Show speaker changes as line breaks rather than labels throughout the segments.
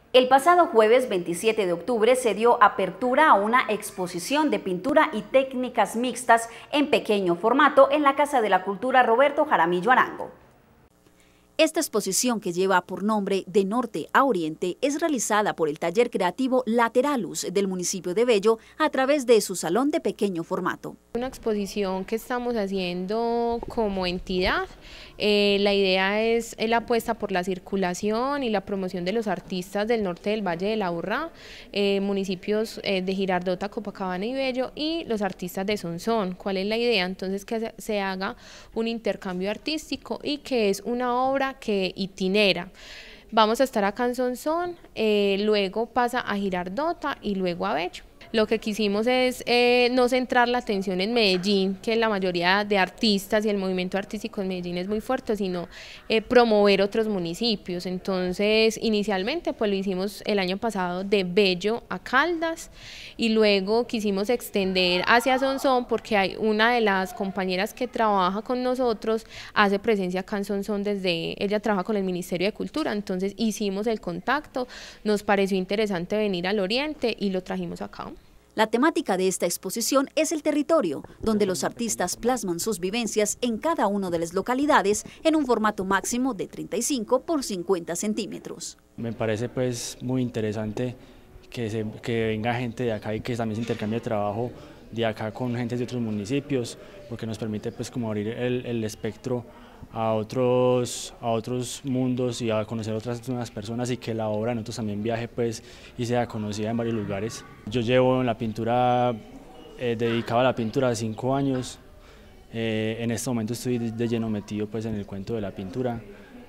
El pasado jueves 27 de octubre se dio apertura a una exposición de pintura y técnicas mixtas en pequeño formato en la Casa de la Cultura Roberto Jaramillo Arango. Esta exposición, que lleva por nombre De Norte a Oriente, es realizada por el taller creativo Lateralus del municipio de Bello a través de su salón de pequeño formato.
Una exposición que estamos haciendo como entidad. La idea es la apuesta por la circulación y la promoción de los artistas del norte del Valle del Aburrá, municipios de Girardota, Copacabana y Bello, y los artistas de Sonsón. ¿Cuál es la idea? Entonces, que se haga un intercambio artístico y que es una obra que itinera. Vamos a estar acá en Sonsón, luego pasa a Girardota y luego a Bello. Lo que quisimos es no centrar la atención en Medellín, que la mayoría de artistas y el movimiento artístico en Medellín es muy fuerte, sino promover otros municipios. Entonces, inicialmente pues lo hicimos el año pasado de Bello a Caldas, y luego quisimos extender hacia Sonsón porque hay una de las compañeras que trabaja con nosotros, hace presencia acá en Sonsón ella trabaja con el Ministerio de Cultura. Entonces hicimos el contacto, nos pareció interesante venir al Oriente y lo trajimos acá.
La temática de esta exposición es el territorio, donde los artistas plasman sus vivencias en cada una de las localidades en un formato máximo de 35 por 50 centímetros.
Me parece pues muy interesante que venga gente de acá y que también se intercambie trabajo de acá con gente de otros municipios, porque nos permite pues como abrir el espectro a otros mundos y a conocer otras nuevas personas, y que la obra de nosotros también viaje pues y sea conocida en varios lugares. Yo llevo en la pintura, dedicado a la pintura 5 años, en este momento estoy de lleno metido pues en el cuento de la pintura.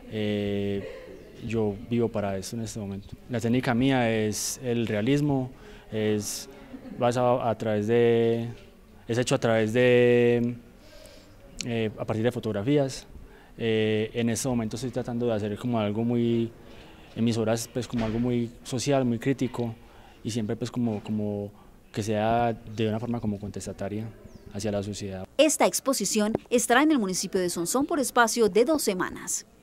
Yo vivo para esto en este momento. La técnica mía es el realismo, es basado a partir de fotografías. En este momento estoy tratando de hacer como algo muy, en mis obras pues como algo muy social, muy crítico, y siempre pues como que sea de una forma como contestataria hacia la sociedad.
Esta exposición estará en el municipio de Sonsón por espacio de 2 semanas.